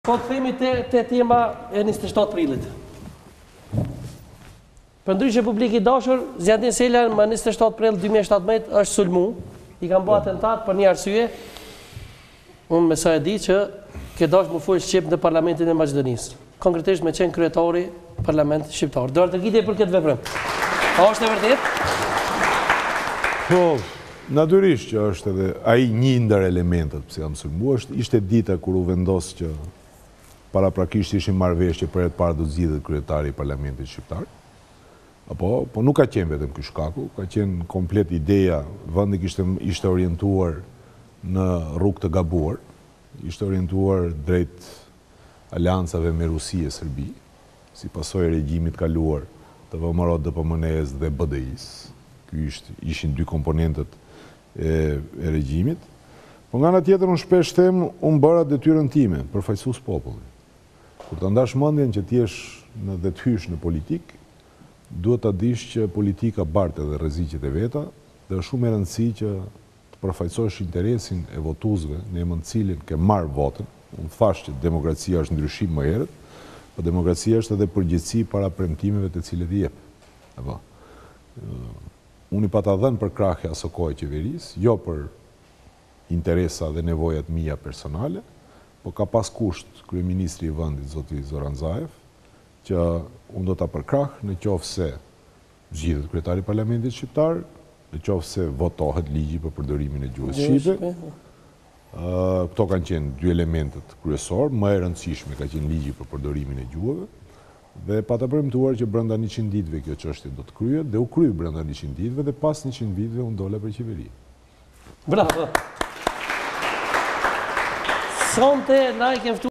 Po të themi te tema e 27 prillit. Përndryshe publik i dashur, Zjandin Sela më 27 prill 2017 është sulmu, i kanë bërë atentat për një arsye. Unë me sa e di që ke dash më fol shqip në Parlamentin e Maqedonisë. Konkretisht me qenë kryetari Parlamentit shqiptar. Do të tërgjitje për këtë veprim. A është e vërtet? Po, natyrisht që është edhe ai një ndër elementet pse jam sulmu, ishte dita kur u vendos që paraprakisht ishin marrëveshje për herë të parë do zgjidhet kryetari i Parlamentit shqiptar. Po nuk ka qenë vetëm ky shkaku, ka qenë komplet ideja, vendi ishte orientuar në rrugë të gabuar, ishte orientuar drejt aleancave me Rusi e Serbi, si pasojë e regjimit kaluar të VMRO, DPMNE-s dhe BDI-s. Ky ishin dy komponentët e regjimit. Po nga ana tjetër unë shpesh them, unë bëra detyrën time, përfaqësues popullit. Kur të ndash mendjen që ti je dhe të hysh në politikë, duhet ta dish që politika bartë edhe rreziqet e veta, dhe është shumë e rëndësishme që të përfaqësosh interesin e votuesve në emër të cilin ke marr votën. Unë thash që demokracia është ndryshim më herët, por demokracia është edhe përgjegjësi para premtimeve të cilat i jep. Apo. Unë i pata dhënë për krahje asaj kohe qeverisë, jo për interesa dhe nevojat mia personale, po ka pas kusht kryeministri i vendit zoti Zoran Zaev, që unë do ta përkrah në qoftë se zgjidhet kryetari i Parlamentit shqiptar, në qoftë se votohet ligji për përdorimin e gjuhës shqipe. Këto kanë qenë dy elementet kryesor, më e rëndësishme ka qenë ligji për përdorimin e gjuhëve, dhe pa të premtuar që brenda 100 ditëve kjo çështje do të kryhet, dhe u krye brenda 100 ditëve, dhe pas 100 vitëve unë dola për qeveri. Bravo! Sonte na i kemi